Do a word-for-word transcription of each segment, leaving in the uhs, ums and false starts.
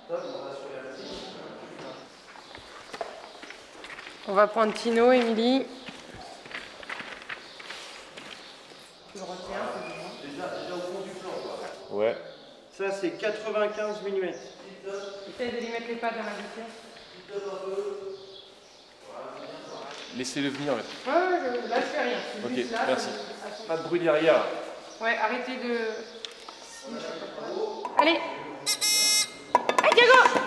On va prendre Tino, Émilie. Tu le retiens, c'est bon. Déjà, déjà au fond du plan, quoi. Ouais. Ça, c'est quatre-vingt-quinze millimètres. Essaye de lui mettre les pattes dans la gouttière. Laissez-le venir. Ouais, ouais, je, là je fais rien. Ok, juste là, merci. je- Pas de bruit derrière. Ouais, arrêtez de... Allez. Allez, Diego.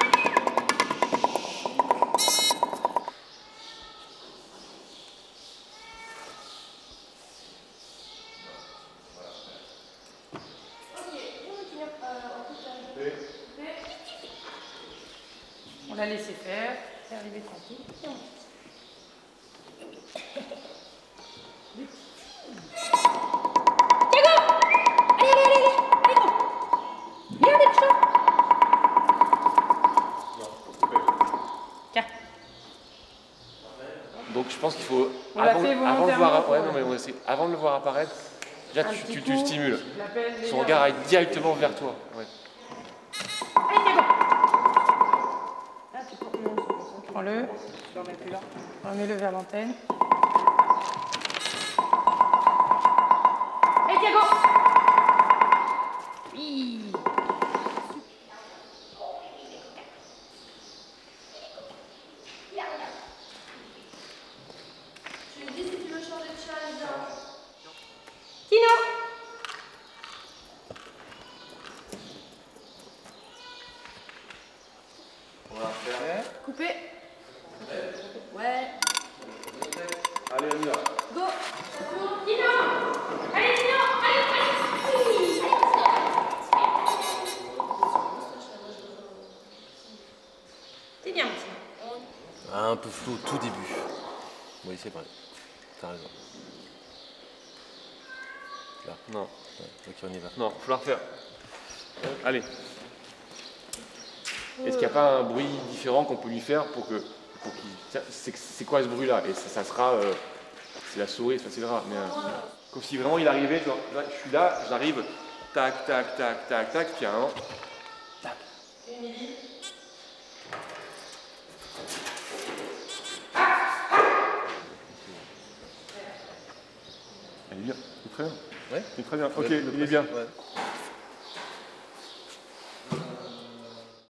On l'a laissé faire, c'est arrivé tranquille. Donc je pense qu'il faut, On avant, l'a fait avant, de voir, ouais, volontairement, non, mais on va essayer- avant de le voir apparaître, déjà Un tu, petit tu, tu coup, stimules. je l'appelle Son déjà. regard est directement vers toi. Ouais. Allez, Diego. Là, tu peux remonter. Prends-le. Remets-le vers l'antenne. Allez, Diego. Oui. Tu me dis si tu veux changer de challenge. Tino. On va faire. Coupé. Ouais. Allez, on y va. Go. Tino. Allez, Tino. Allez, allez. C'est bien, Tino. Ah, un peu flou au tout début. Oui, c'est vrai. T'as raison. Là. Non, Ouais, ok, on y va. non, faut la refaire. Allez. Est-ce qu'il n'y a pas un bruit différent qu'on peut lui faire pour que, pour qu'il, tiens, c'est, c'est quoi ce bruit-là? Et ça, ça sera, euh, c'est la souris, ça c'est grave. Mais euh, comme si vraiment il arrivait, genre, là, je suis là, j'arrive, tac, tac, tac, tac, tac, puis à un moment, tac. Émilie. Elle est bien, c'est très bien. Ouais. C'est très bien. Ok, Ouais, le il est bien. principe, ouais.